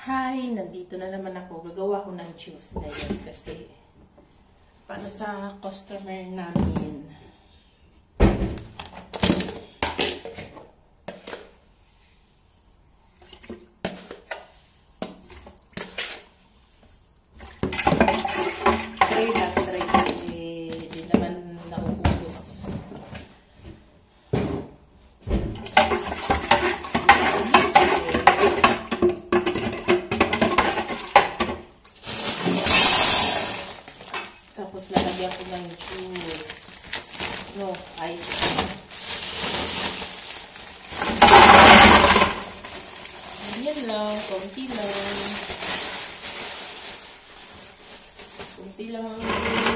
Hi! Nandito na naman ako. Gagawa ko ng juice ngayon kasi para sa customer namin. Try lang. Di naman nauubos. Tapos lalagyan ko ng juice. No, ice cream. Yan lang, konti lang. Konti lang ang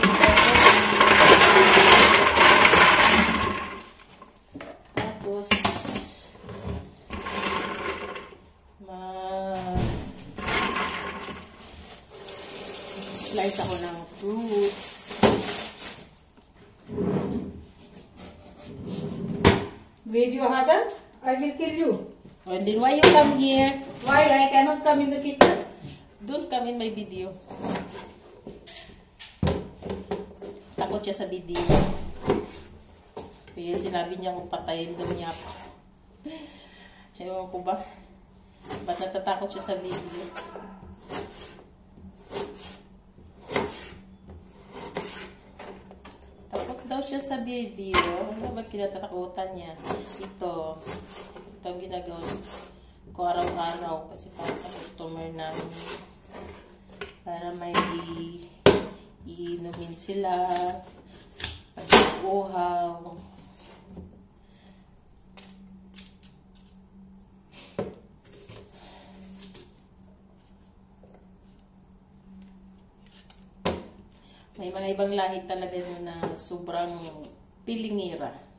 tapos slice ako ng fruits. Video Hada, I will kill you. And then why you come here? Why I cannot come in the kitchen? Don't come in my video. Takot siya sa video. Kaya sinabi niya kung patayin daw niya ako. Ewan ko ba? Ba't natatakot siya sa video? Takot daw siya sa video. Ano ba kinatatakutan niya? Ito ang ginagawa ko araw-araw kasi para sa customer namin. Para may iinumin sila. Pag-uhaw. May mga ibang lahi talaga na sobrang pilingira.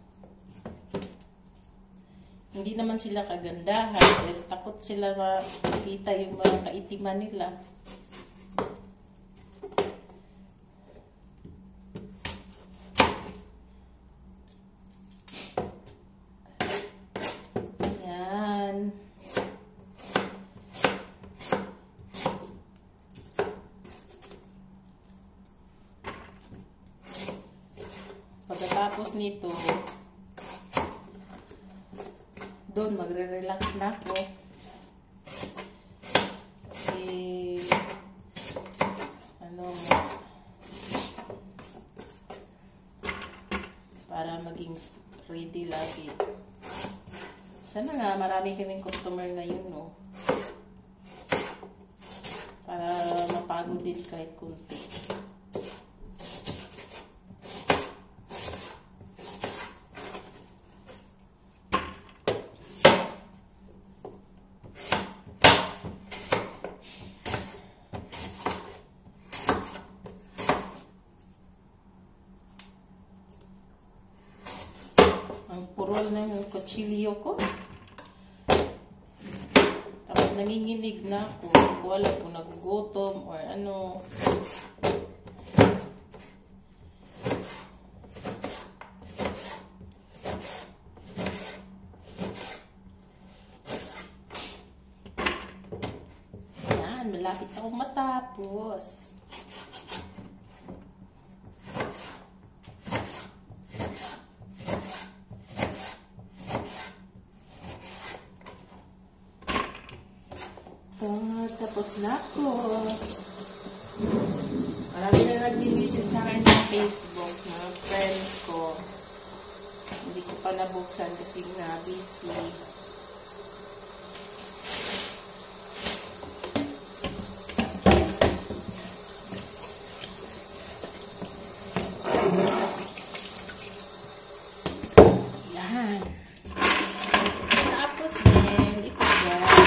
Hindi naman sila kagandahan, pero takot sila makita yung mga kaitiman nila. Yan. Pagkatapos nito, doon magre-relax na ako. Kasi para maging ready lagi. Sana nga marami kaming customer ngayon, no? Para mapagod din kahit kunti. Ang purol ng kutsilyo ko. Tapos nanginginig na ako. Hindi ko alam kung nagugutom or ano. Yan, malapit akong matapos. Tapos na ako. Marami na nag-visit sa akin sa Facebook, mga friends ko. Hindi ko pa nabuksan kasi nga busy. Yan. Tapos din, ito guys.